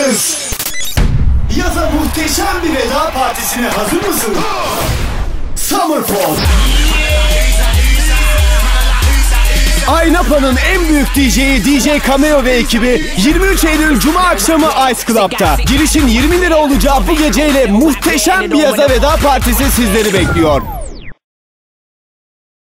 hazırız. Yaza muhteşem bir veda partisine hazır mısın? Summerfall. Aynapa'nın en büyük DJ'i DJ Cameo ve ekibi 23 Eylül Cuma akşamı Ice Club'ta. Girişin 20 lira olacağı bu geceyle muhteşem bir yaza veda partisi sizleri bekliyor.